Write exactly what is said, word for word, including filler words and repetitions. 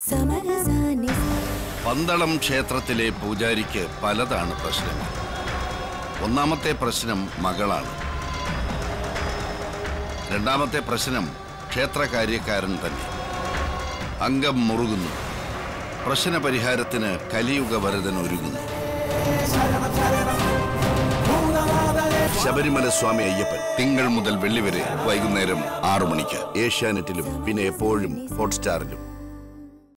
പന്തളം ക്ഷേത്രത്തിലെ പൂജാരിക്ക് പലതാണ് പ്രശ്നങ്ങൾ. ഒന്നാമത്തെ പ്രശ്നം മകളാണ്. രണ്ടാമത്തെ പ്രശ്നം ക്ഷേത്രകാര്യക്കാരൻ തന്നെ. അംഗം മുറുകുന്നു. പ്രശ്ന പരിഹാരത്തിന് കലിയുഗ വരദൻ ഒരുങ്ങുന്നു. ശബരിമല സ്വാമി അയ്യപ്പൻ തിങ്കൾ മുതൽ വെള്ളി വരെ വൈകുന്നേരം ആറു മണിക്ക് ഏഷ്യാനെറ്റിലും പിന്നെ എപ്പോഴും ഹോട്ട്സ്റ്റാറിലും.